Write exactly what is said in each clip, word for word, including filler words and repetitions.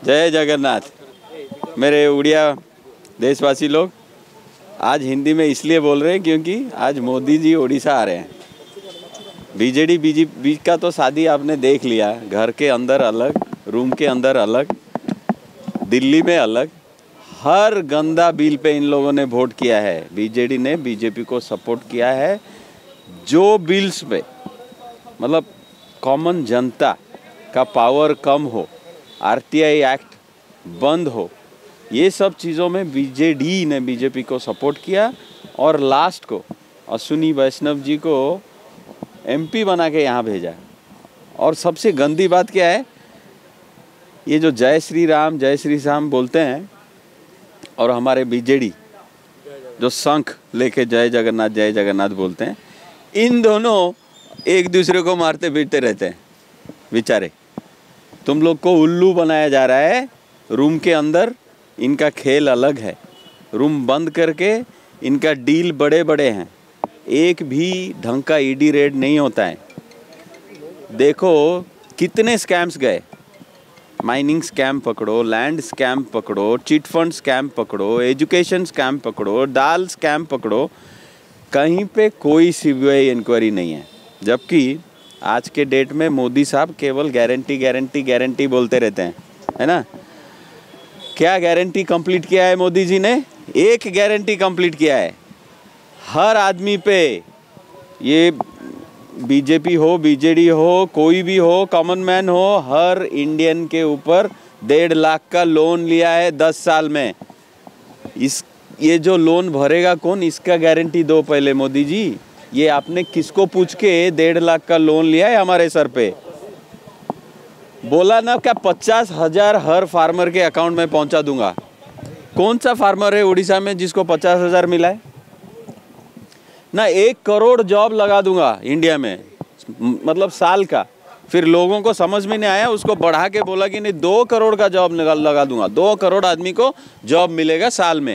जय जगन्नाथ। मेरे उड़िया देशवासी लोग, आज हिंदी में इसलिए बोल रहे हैं क्योंकि आज मोदी जी उड़ीसा आ रहे हैं। बीजेडी बीजेपी का तो शादी आपने देख लिया, घर के अंदर अलग, रूम के अंदर अलग, दिल्ली में अलग। हर गंदा बिल पे इन लोगों ने वोट किया है। बीजेडी ने बीजेपी को सपोर्ट किया है। जो बिल्स पे मतलब कॉमन जनता का पावर कम हो, आरटीआई एक्ट बंद हो, ये सब चीज़ों में बीजेडी ने बीजेपी को सपोर्ट किया और लास्ट को अश्विनी वैष्णव जी को एमपी बना के यहाँ भेजा। और सबसे गंदी बात क्या है, ये जो जय श्री राम जय श्री राम बोलते हैं और हमारे बीजेडी जो शंख लेके जय जगन्नाथ जय जगन्नाथ बोलते हैं, इन दोनों एक दूसरे को मारते पीटते रहते हैं बेचारे। तुम लोग को उल्लू बनाया जा रहा है। रूम के अंदर इनका खेल अलग है, रूम बंद करके इनका डील बड़े बड़े हैं। एक भी ढंग का ईडी रेड नहीं होता है। देखो कितने स्कैम्स गए, माइनिंग स्कैम पकड़ो, लैंड स्कैम पकड़ो, चिट फंड स्कैम पकड़ो, एजुकेशन स्कैम पकड़ो, दाल स्कैम पकड़ो, कहीं पे कोई सीबीआई इंक्वायरी नहीं है। जबकि आज के डेट में मोदी साहब केवल गारंटी गारंटी गारंटी बोलते रहते हैं, है ना। क्या गारंटी कंप्लीट किया है मोदी जी ने? एक गारंटी कंप्लीट किया है। हर आदमी पे, ये बीजेपी हो, बीजेडी हो, कोई भी हो, कॉमन मैन हो, हर इंडियन के ऊपर डेढ़ लाख का लोन लिया है दस साल में। इस ये जो लोन भरेगा कौन, इसका गारंटी दो पहले मोदी जी। ये आपने किसको पूछ के डेढ़ लाख का लोन लिया है हमारे सर पे? बोला ना क्या पचास हजार हर फार्मर के अकाउंट में पहुंचा दूंगा। कौन सा फार्मर है उड़ीसा में जिसको पचास हजार मिला है? ना एक करोड़ जॉब लगा दूंगा इंडिया में, मतलब साल का। फिर लोगों को समझ में नहीं आया, उसको बढ़ा के बोला कि नहीं दो करोड़ का जॉब लगा दूंगा, दो करोड़ आदमी को जॉब मिलेगा साल में।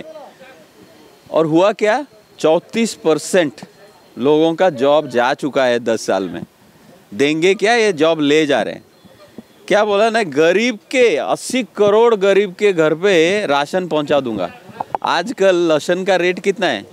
और हुआ क्या? चौंतीस परसेंट लोगों का जॉब जा चुका है दस साल में। देंगे क्या? ये जॉब ले जा रहे हैं। क्या बोला ना, गरीब के अस्सी करोड़ गरीब के घर पे राशन पहुंचा दूंगा। आजकल लहसुन का रेट कितना है,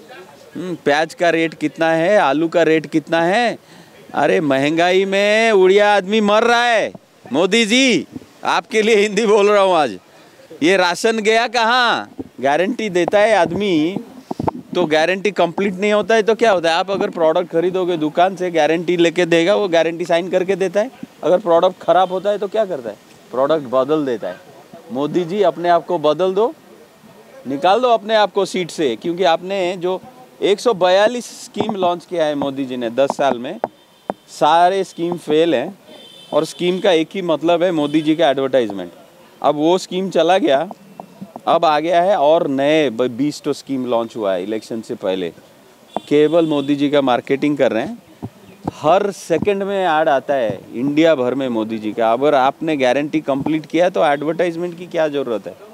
प्याज का रेट कितना है, आलू का रेट कितना है? अरे महंगाई में उड़िया आदमी मर रहा है। मोदी जी आपके लिए हिंदी बोल रहा हूँ आज। ये राशन गया कहाँ? गारंटी देता है आदमी, तो गारंटी कंप्लीट नहीं होता है तो क्या होता है? आप अगर प्रोडक्ट खरीदोगे दुकान से, गारंटी लेके देगा, वो गारंटी साइन करके देता है। अगर प्रोडक्ट खराब होता है तो क्या करता है? प्रोडक्ट बदल देता है। मोदी जी अपने आप को बदल दो, निकाल दो अपने आप को सीट से, क्योंकि आपने जो एक सौ बयालीस स्कीम लॉन्च किया है मोदी जी ने दस साल में, सारे स्कीम फेल हैं। और स्कीम का एक ही मतलब है, मोदी जी का एडवर्टाइजमेंट। अब वो स्कीम चला गया, अब आ गया है और नए बीस तो स्कीम लॉन्च हुआ है इलेक्शन से पहले। केवल मोदी जी का मार्केटिंग कर रहे हैं। हर सेकंड में ऐड आता है इंडिया भर में मोदी जी का। अगर आपने गारंटी कंप्लीट किया तो एडवर्टाइजमेंट की क्या ज़रूरत है?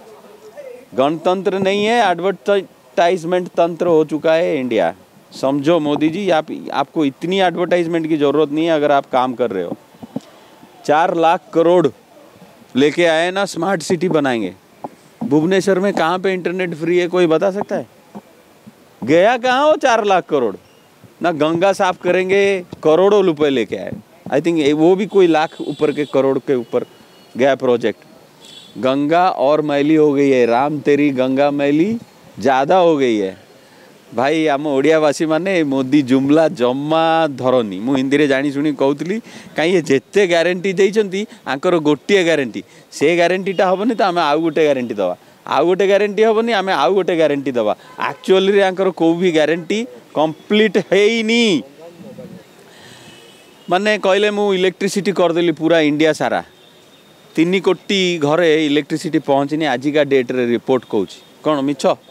गणतंत्र नहीं है, एडवर्टाइजमेंट तंत्र हो चुका है इंडिया। समझो मोदी जी, आप आपको इतनी एडवर्टाइजमेंट की ज़रूरत नहीं है अगर आप काम कर रहे हो। चार लाख करोड़ लेके आए ना, स्मार्ट सिटी बनाएंगे। भुवनेश्वर में कहाँ पे इंटरनेट फ्री है, कोई बता सकता है? गया कहाँ वो चार लाख करोड़? ना गंगा साफ करेंगे, करोड़ों रुपए लेके आए। आई थिंक वो भी कोई लाख ऊपर के करोड़ के ऊपर गया प्रोजेक्ट। गंगा और मैली हो गई है, राम तेरी गंगा मैली ज़्यादा हो गई है। भाई आम ओडियावासी माने मोदी जुमला जमा धरनी। मु हिंदी रे जानी सुनी कहूली, कहीं ये जेते गारंटी देइछंती आंकर गोटे गारंटी, से गारंटीटा हेनी तो आम आउ गोटे गारंटी दवा, आउ गोटे गारंटी हेनी आम आउ गोटे गारंटी दवा। एक्चुअली आंकर को भी गारंटी कंप्लीट हेइनी। माने कहले मु इलेक्ट्रिसिटी करदेली पूरा इंडिया सारा, तीन कोटी घरे इलेक्ट्रिसिटी पहुँचनी आजिका डेट रे रिपोर्ट कहूँ। कौन मिछ?